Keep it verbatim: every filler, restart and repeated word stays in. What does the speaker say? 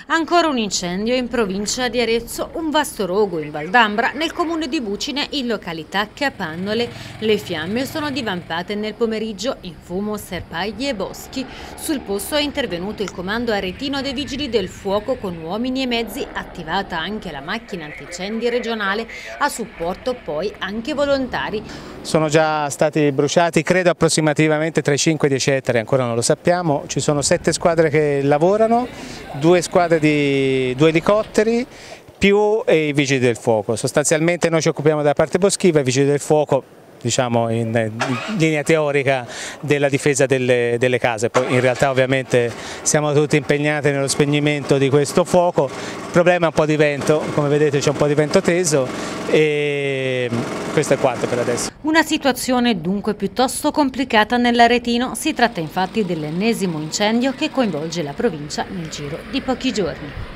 Ancora un incendio in provincia di Arezzo, un vasto rogo in Val d'Ambra, nel comune di Bucine, in località Capannole. Le fiamme sono divampate nel pomeriggio in fumo, serpaglie e boschi. Sul posto è intervenuto il comando aretino dei Vigili del Fuoco con uomini e mezzi, attivata anche la macchina antincendi regionale, a supporto poi anche volontari. Sono già stati bruciati, credo approssimativamente tra i cinque e i dieci ettari, ancora non lo sappiamo. Ci sono sette squadre che lavorano, due squadre di due elicotteri più i vigili del fuoco. Sostanzialmente noi ci occupiamo della parte boschiva e i vigili del fuoco, diciamo in, in linea teorica, della difesa delle, delle case. Poi in realtà ovviamente siamo tutti impegnati nello spegnimento di questo fuoco. Il problema è un po' di vento, come vedete c'è un po' di vento teso e questo è quanto per adesso. Una situazione dunque piuttosto complicata nell'Aretino. Si tratta infatti dell'ennesimo incendio che coinvolge la provincia nel giro di pochi giorni.